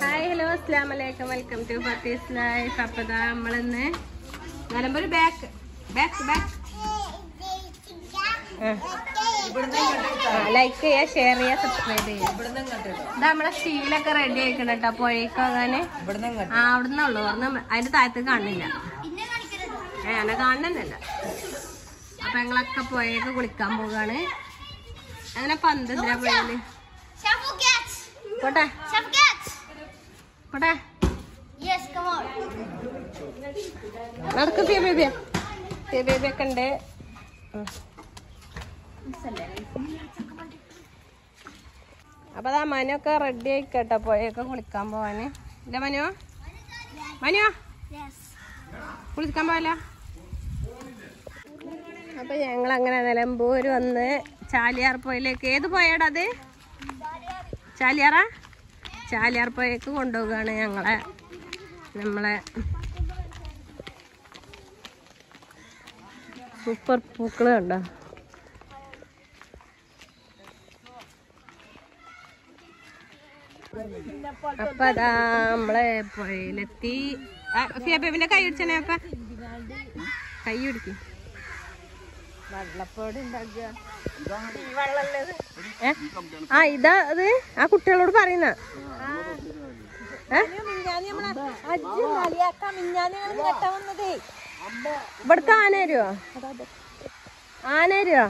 Hi hello അസ്സലാമലൈക്കും welcome to Fathi's life. അപ്പോൾ നമ്മളിന്ന് നിലമ്പൂർ ബാക്ക് ലൈക്ക് ചെയ്യുക, ഷെയർ ചെയ്യുക, സബ്സ്ക്രൈബ് ചെയ്യുക. ഇത് നമ്മളെ സ്റ്റീലൊക്കെ റെഡി ആയിക്കണം കേട്ടോ. പുഴയ്ക്കാകാന് അവിടുന്ന് ഉള്ളു, അതിന്റെ താഴത്ത് കാണില്ല, അങ്ങനെ കാണുന്നില്ല. അപ്പൊ ഞങ്ങളൊക്കെ പുഴയൊക്കെ കുളിക്കാൻ പോകാണ്. അങ്ങനെ പന്ത് എന്തിനാ പുഴയില് പോട്ടെ പോട്ടെ നടക്കും. ബേബിയൊക്കെ ഉണ്ട്. അപ്പൊ അതാ മനുവൊക്കെ റെഡി ആയിക്കട്ടോ പുഴയൊക്കെ കുളിക്കാൻ പോവാന്. ഇല്ല മനുവോ കുളിക്കാൻ പോവല്ലോ. അപ്പൊ ഞങ്ങളങ്ങനെ നിലമ്പൂര് വന്ന് ചാലിയാർ പുഴയിലേക്ക്. ഏത് പുഴയാടാ അത്? ചാലിയാർ പുഴയ്ക്ക് കൊണ്ടുപോവുകയാണ് നമ്മളെ സൂപ്പർ പൂക്കള് കണ്ടോ. അപ്പൊ അതാ നമ്മളെ പുഴയിലെത്തി. ഫിയബേബിന്റെ കൈ പിടിച്ചേ. അപ്പൊ കൈ പിടിക്കും. വെള്ളപ്പോട് ഉണ്ടാക്കുക. ഇതാ അത് ആ കുട്ടികളോട് പറയുന്ന ഇവിടുത്തെ ആന വരുവോ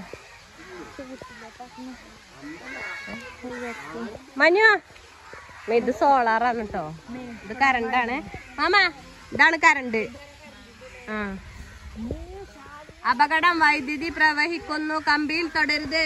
മനുവാ. ഇത് സോളാറാണ് കേട്ടോ, ഇത് കറണ്ടാണ് മാമ. ഇതാണ് കറണ്ട്. അപകടം, വൈദ്യുതി പ്രവഹിക്കുന്നു, കമ്പിയിൽ തൊടരുത്.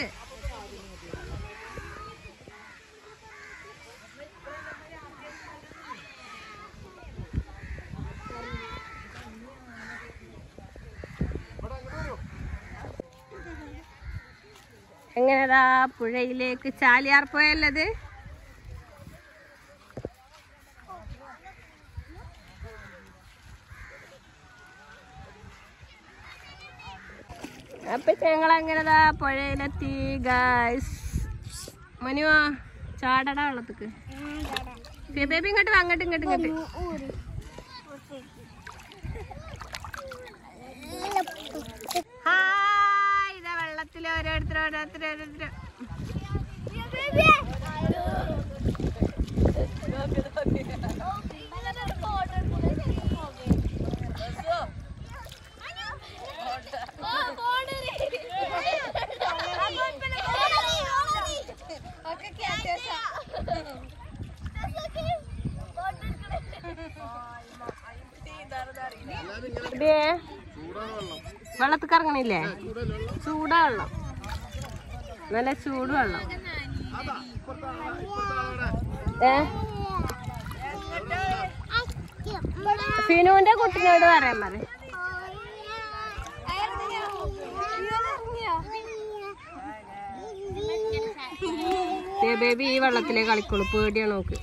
എങ്ങനെതാ പുഴയിലേക്ക് ചാലിയാർ പുഴയല്ലത്. അപ്പൊ ഞങ്ങളങ്ങനെതാ പുഴയിലെത്തി ഗായ്സ്. മനുവാ ചാടടാ വെള്ളത്തേക്ക്. ബേബി ഇങ്ങോട്ട് അങ്ങോട്ട്. ഹായ്, ഇതാ വെള്ളത്തിൽ ഓരോരുത്തർ. വെള്ളത്തിൽ കറങ്ങണില്ലേ? ചൂടാ വെള്ളം, നല്ല ചൂട് വെള്ളം. ഫിനുവിന്റെ കുട്ടിനോട് പറയാൻ പറ. ബേബി ഈ വെള്ളത്തിലേ കളിക്കുള്ളൂ, പേടിയാണ് നോക്ക്.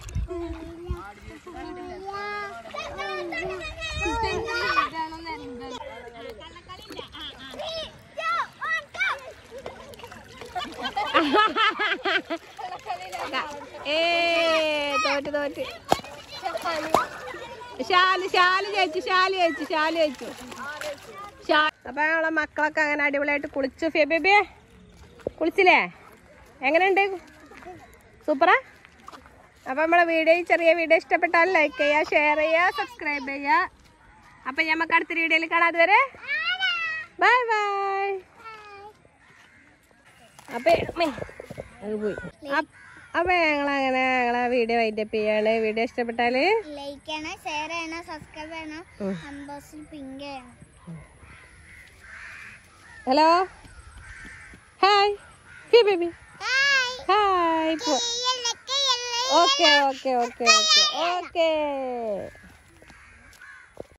തോറ്റ് ശാല് ജയിച്ചു. അപ്പൊ ഞങ്ങളെ മക്കളൊക്കെ അങ്ങനെ അടിപൊളിയായിട്ട് കുളിച്ചു. ബേബിയെ കുളിച്ചില്ലേ? എങ്ങനെയുണ്ട്? സൂപ്പറാ. അപ്പൊ നമ്മളെ ചെറിയ വീഡിയോ ഇഷ്ടപ്പെട്ടാൽ ലൈക്ക് ചെയ്യുക, ഷെയർ ചെയ്യുക, സബ്സ്ക്രൈബ് ചെയ്യുക. അപ്പൊ നമുക്ക് അടുത്ത വീഡിയോയിൽ കാണാം. അതുവരെ ബൈ. അപ്പൊ ഞങ്ങളെ വീഡിയോ വൈൻഡപ്പ് ചെയ്യാണ്. വീഡിയോ ഇഷ്ടപ്പെട്ടാല് ലൈക്ക് ചെയ്യണം, ഷെയർ ചെയ്യണം, സബ്സ്ക്രൈബ് ചെയ്യണം, അംബോസിൽ പിങ്ക് ചെയ്യണം. Hello hi baby hi. Okay